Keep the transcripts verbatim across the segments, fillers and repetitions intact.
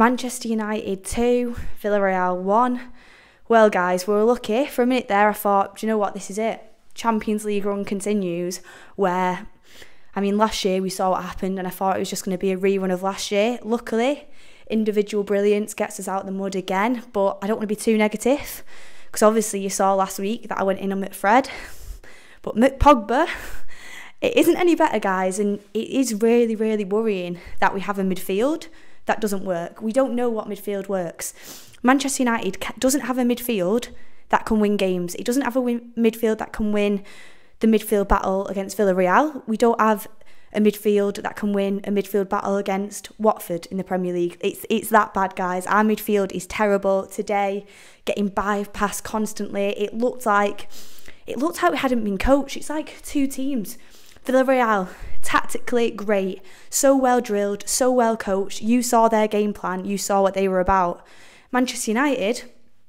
Manchester United two, Villarreal one. Well, guys, we were lucky. For a minute there, I thought, do you know what, this is it. Champions League run continues, where, I mean, last year we saw what happened and I thought it was just going to be a rerun of last year. Luckily, individual brilliance gets us out of the mud again, but I don't want to be too negative, because obviously you saw last week that I went in on McFred, but Pogba, it isn't any better, guys, and it is really, really worrying that we have a midfield that doesn't work. We don't know what midfield works. Manchester United doesn't have a midfield that can win games. It doesn't have a win midfield that can win the midfield battle against Villarreal. We don't have a midfield that can win a midfield battle against Watford in the Premier League. It's it's that bad, guys. Our midfield is terrible today, getting bypassed constantly. It looked like it looked like we hadn't been coached. It's like two teams. Villarreal, tactically great, so well drilled, so well coached. You saw their game plan, you saw what they were about. Manchester United,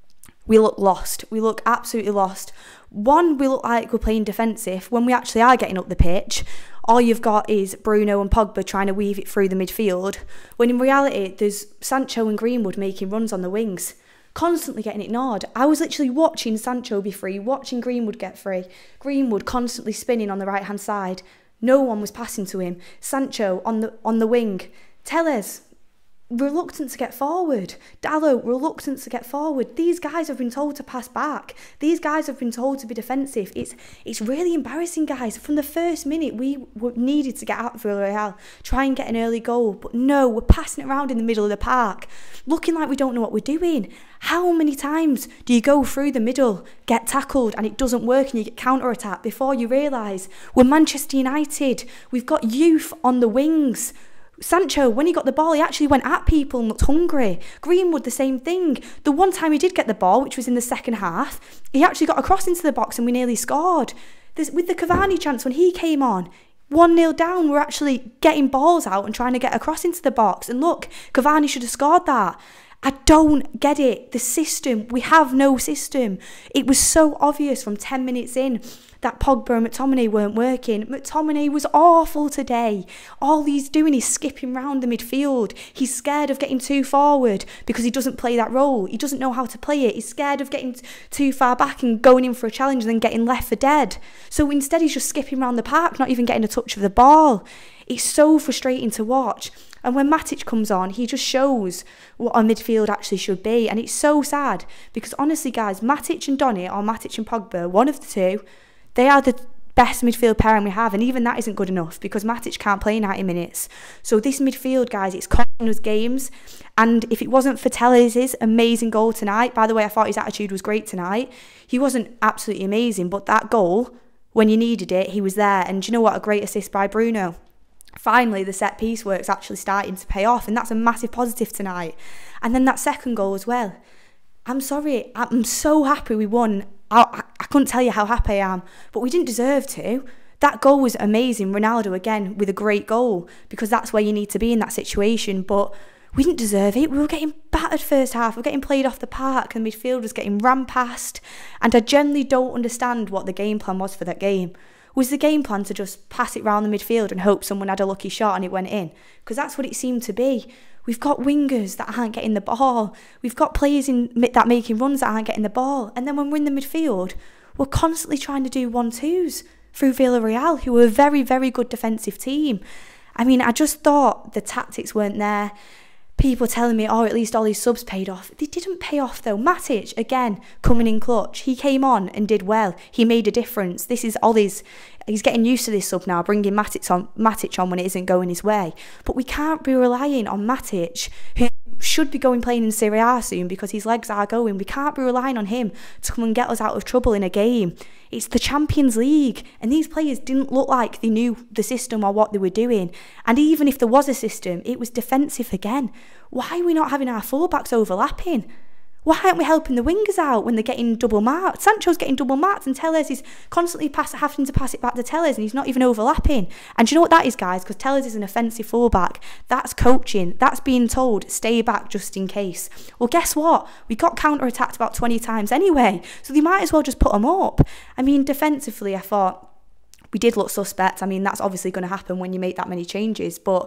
we look lost. We look absolutely lost. One, we look like we're playing defensive when we actually are getting up the pitch. All you've got is Bruno and Pogba trying to weave it through the midfield, when in reality there's Sancho and Greenwood making runs on the wings, constantly getting ignored. I was literally watching Sancho be free, watching Greenwood get free. Greenwood constantly spinning on the right hand side. No one was passing to him. Sancho on the on the wing. Telles, reluctant to get forward. Dalot, reluctant to get forward. These guys have been told to pass back. These guys have been told to be defensive. It's it's really embarrassing, guys. From the first minute, we were needed to get out of Villarreal, try and get an early goal. But no, we're passing it around in the middle of the park, looking like we don't know what we're doing. How many times do you go through the middle, get tackled, and it doesn't work and you get counter-attacked before you realise we're Manchester United. We've got youth on the wings. Sancho, when he got the ball, he actually went at people and looked hungry. Greenwood, the same thing. The one time he did get the ball, which was in the second half, he actually got across into the box and we nearly scored. There's, with the Cavani chance when he came on, one nil down, we're actually getting balls out and trying to get across into the box. And look, Cavani should have scored that. I don't get it. The system, we have no system. It was so obvious from ten minutes in that Pogba and McTominay weren't working. McTominay was awful today. All he's doing is skipping round the midfield. He's scared of getting too forward because he doesn't play that role. He doesn't know how to play it. He's scared of getting too far back and going in for a challenge and then getting left for dead. So instead he's just skipping around the park, not even getting a touch of the ball. It's so frustrating to watch. And when Matic comes on, he just shows what our midfield actually should be. And it's so sad because honestly, guys, Matic and Donny, or Matic and Pogba, one of the two, they are the best midfield pairing we have. And even that isn't good enough because Matic can't play ninety minutes. So this midfield, guys, it's costing us games. And if it wasn't for Telles' amazing goal tonight, by the way, I thought his attitude was great tonight. He wasn't absolutely amazing, but that goal, when you needed it, he was there. And do you know what? A great assist by Bruno. Finally, the set piece work's actually starting to pay off, and that's a massive positive tonight. And then that second goal as well. I'm sorry, I'm so happy we won. I, I couldn't tell you how happy I am, but we didn't deserve to. That goal was amazing. Ronaldo again with a great goal, because that's where you need to be in that situation. But we didn't deserve it. We were getting battered first half. We were getting played off the park, and the midfield was getting ran past. And I generally don't understand what the game plan was for that game. Was the game plan to just pass it round the midfield and hope someone had a lucky shot and it went in? Because that's what it seemed to be. We've got wingers that aren't getting the ball. We've got players in that making runs that aren't getting the ball. And then when we're in the midfield, we're constantly trying to do one-twos through Villarreal, who are a very, very good defensive team. I mean, I just thought the tactics weren't there. People telling me, oh, at least all these subs paid off. They didn't pay off, though. Matic, again, coming in clutch. He came on and did well. He made a difference. This is Ollie's. He's getting used to this sub now, bringing Matic on, Matic on when it isn't going his way. But we can't be relying on Matic, who should be going playing in Serie A soon because his legs are going. We can't be relying on him to come and get us out of trouble in a game. It's the Champions League, and these players didn't look like they knew the system or what they were doing. And even if there was a system, it was defensive again. Why are we not having our fullbacks overlapping? Why aren't we helping the wingers out when they're getting double marked? Sancho's getting double marked and Telles is constantly pass, having to pass it back to Telles, and he's not even overlapping. And do you know what that is, guys? Because Telles is an offensive fullback. That's coaching. That's being told, stay back just in case. Well, guess what? We got counter-attacked about twenty times anyway, so they might as well just put them up. I mean, defensively, I thought we did look suspect. I mean, that's obviously going to happen when you make that many changes, but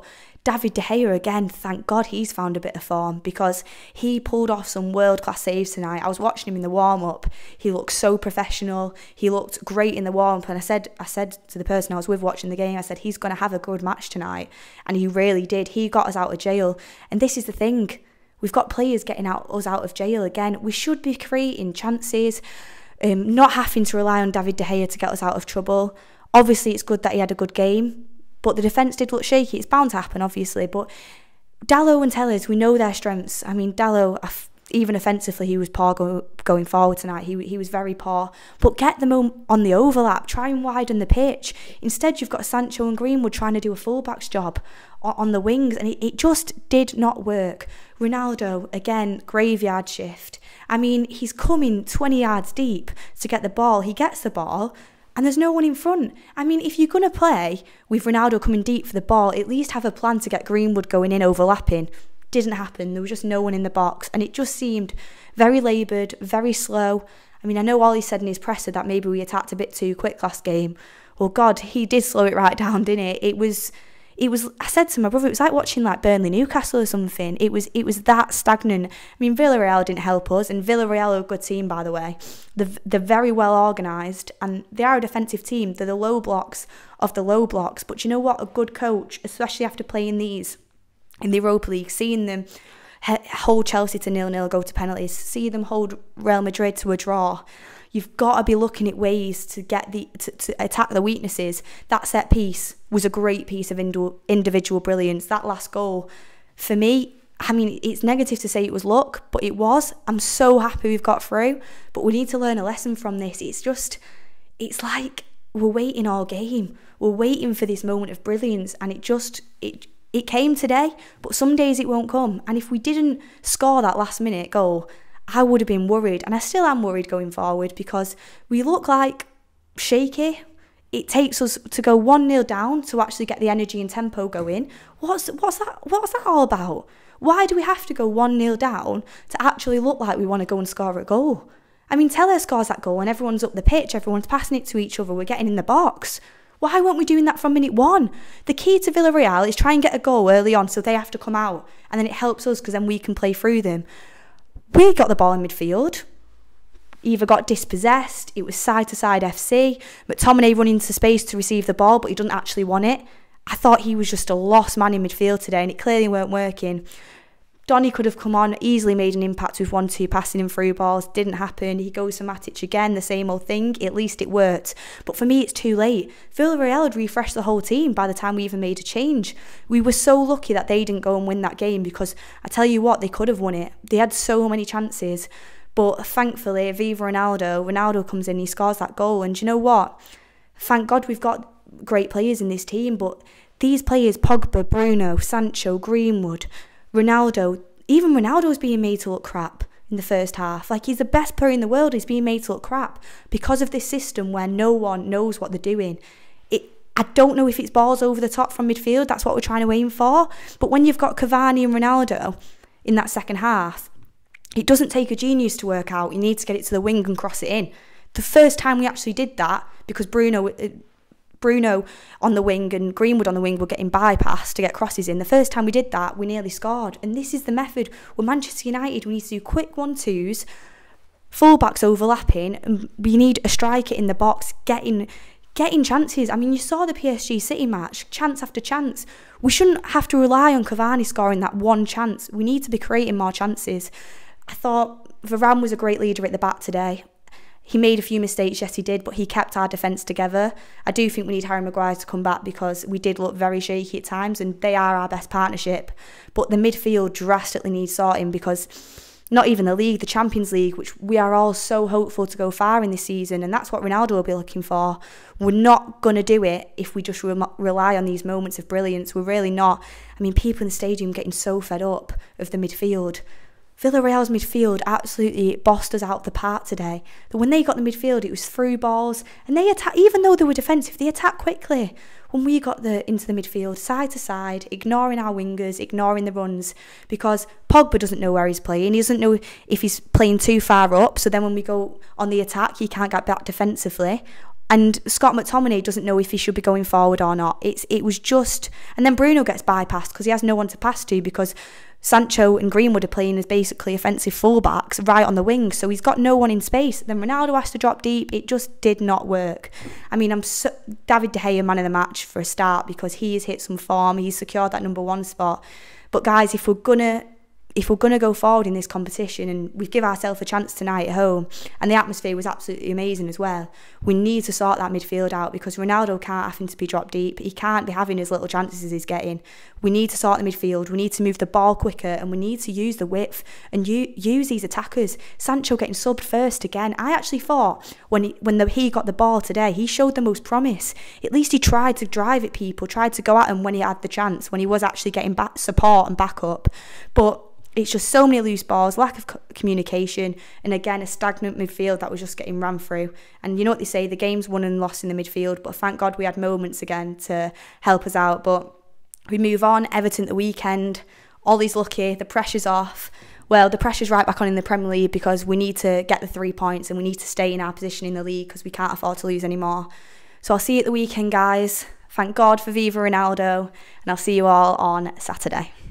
David De Gea, again, thank God he's found a bit of form, because he pulled off some world-class saves tonight. I was watching him in the warm-up. He looked so professional. He looked great in the warm-up. And I said, I said to the person I was with watching the game, I said, he's going to have a good match tonight. And he really did. He got us out of jail. And this is the thing. We've got players getting out, us out of jail again. We should be creating chances, um, not having to rely on David De Gea to get us out of trouble. Obviously, it's good that he had a good game, but the defence did look shaky. It's bound to happen, obviously. But Dalot and Telles, we know their strengths. I mean, Dalot, even offensively, he was poor go, going forward tonight. He he was very poor. But get them on the overlap. Try and widen the pitch. Instead, you've got Sancho and Greenwood trying to do a fullback's job on the wings, and it, it just did not work. Ronaldo, again, graveyard shift. I mean, he's coming twenty yards deep to get the ball. He gets the ball, and there's no one in front. I mean, if you're going to play with Ronaldo coming deep for the ball, at least have a plan to get Greenwood going in, overlapping. Didn't happen. There was just no one in the box. And it just seemed very laboured, very slow. I mean, I know Ollie said in his presser that maybe we attacked a bit too quick last game. Well, God, he did slow it right down, didn't it? It was... It was, I said to my brother, it was like watching like Burnley Newcastle or something. It was it was that stagnant. I mean, Villarreal didn't help us, and Villarreal are a good team, by the way. They're, they're very well organised, and they are a defensive team. They're the low blocks of the low blocks. But you know what? A good coach, especially after playing these in the Europa League, seeing them hold Chelsea to nil-nil, go to penalties, see them hold Real Madrid to a draw. You've got to be looking at ways to get the to, to attack the weaknesses. That set piece was a great piece of individual brilliance. That last goal, for me, I mean, it's negative to say it was luck, but it was. I'm so happy we've got through, but we need to learn a lesson from this. It's just, it's like we're waiting all game. We're waiting for this moment of brilliance, and it just, it it came today, but some days it won't come. And if we didn't score that last minute goal, I would have been worried, and I still am worried going forward, because we look like shaky. It takes us to go one nil down to actually get the energy and tempo going. What's what's that what's that all about? Why do we have to go one nil down to actually look like we want to go and score a goal? I mean, Telles scores that goal and everyone's up the pitch, everyone's passing it to each other, we're getting in the box. Why weren't we doing that from minute one? The key to Villarreal is try and get a goal early on so they have to come out, and then it helps us because then we can play through them. We got the ball in midfield, either got dispossessed, it was side-to-side F C, McTominay running into space to receive the ball, but he doesn't actually want it. I thought he was just a lost man in midfield today, and it clearly weren't working. Donny could have come on, easily made an impact with one two passing him through balls. Didn't happen. He goes to Matic again, the same old thing. At least it worked. But for me, it's too late. Villarreal had refreshed the whole team by the time we even made a change. We were so lucky that they didn't go and win that game, because I tell you what, they could have won it. They had so many chances. But thankfully, Viva Ronaldo, Ronaldo comes in, he scores that goal. And you know what? Thank God we've got great players in this team. But these players, Pogba, Bruno, Sancho, Greenwood, Ronaldo, even Ronaldo's being made to look crap in the first half. Like, he's the best player in the world, he's being made to look crap because of this system where no one knows what they're doing. It, I don't know if it's balls over the top from midfield, that's what we're trying to aim for, but when you've got Cavani and Ronaldo in that second half, it doesn't take a genius to work out. You need to get it to the wing and cross it in. The first time we actually did that, because Bruno... Bruno on the wing and Greenwood on the wing were getting bypassed to get crosses in. The first time we did that, we nearly scored. And this is the method. We're Manchester United. We need to do quick one-twos, full-backs overlapping, and we need a striker in the box getting getting chances. I mean, you saw the P S G City match, chance after chance. We shouldn't have to rely on Cavani scoring that one chance. We need to be creating more chances. I thought Varane was a great leader at the back today. He made a few mistakes, yes he did, but he kept our defence together. I do think we need Harry Maguire to come back, because we did look very shaky at times, and they are our best partnership. But the midfield drastically needs sorting, because not even the league, the Champions League, which we are all so hopeful to go far in this season, and that's what Ronaldo will be looking for. We're not going to do it if we just re rely on these moments of brilliance. We're really not. I mean, people in the stadium getting so fed up of the midfield. Villarreal's midfield absolutely bossed us out of the park today. But when they got the midfield, it was through balls, and they attack. Even though they were defensive, they attacked quickly. When we got the into the midfield, side to side, ignoring our wingers, ignoring the runs, because Pogba doesn't know where he's playing. He doesn't know if he's playing too far up. So then when we go on the attack, he can't get back defensively. And Scott McTominay doesn't know if he should be going forward or not. It's It was just... And then Bruno gets bypassed because he has no one to pass to, because Sancho and Greenwood are playing as basically offensive fullbacks right on the wing. So he's got no one in space. Then Ronaldo has to drop deep. It just did not work. I mean, I'm so, David De Gea, man of the match for a start, because he has hit some form. He's secured that number one spot. But guys, if we're going to... If we're going to go forward in this competition, and we give ourselves a chance tonight at home, and the atmosphere was absolutely amazing as well, we need to sort that midfield out, because Ronaldo can't have him to be dropped deep. He can't be having as little chances as he's getting. We need to sort the midfield. We need to move the ball quicker, and we need to use the width and u- use these attackers. Sancho getting subbed first again. I actually thought when he, when the, he got the ball today, he showed the most promise. At least he tried to drive at people, tried to go at them when he had the chance, when he was actually getting back support and backup. But it's just so many loose balls, lack of communication, and again, a stagnant midfield that was just getting ran through. And you know what they say, the game's won and lost in the midfield, but thank God we had moments again to help us out. But we move on, Everton at the weekend, Ollie's lucky, the pressure's off. Well, the pressure's right back on in the Premier League, because we need to get the three points and we need to stay in our position in the league, because we can't afford to lose anymore. So I'll see you at the weekend, guys. Thank God for Viva Ronaldo, and I'll see you all on Saturday.